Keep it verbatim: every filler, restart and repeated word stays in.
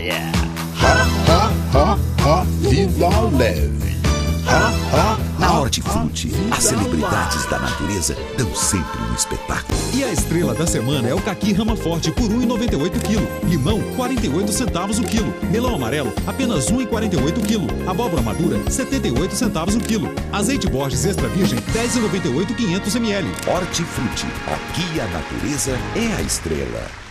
praia. Ha, ha, ha, ha, vida leve. Ha, ha, Na Hortifruti, as celebridades da natureza dão sempre um espetáculo. E a estrela da semana é o caqui rama forte por um real e noventa e oito centavos o quilo. Limão, quarenta e oito centavos o quilo. Melão amarelo, apenas um real e quarenta e oito centavos o quilo. Abóbora madura, setenta e oito centavos o quilo. Azeite Borges extra virgem, dez reais e noventa e oito centavos quinhentos mililitros. Hortifruti, aqui a natureza é a estrela.